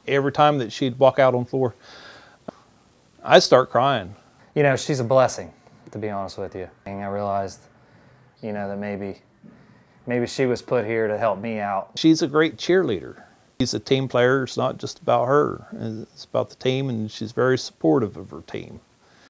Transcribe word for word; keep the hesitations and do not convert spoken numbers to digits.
every time that she'd walk out on the floor, I'd start crying. You know, she's a blessing, to be honest with you. And I realized, you know, that maybe, maybe she was put here to help me out. She's a great cheerleader. She's a team player. It's not just about her. It's about the team, and she's very supportive of her team.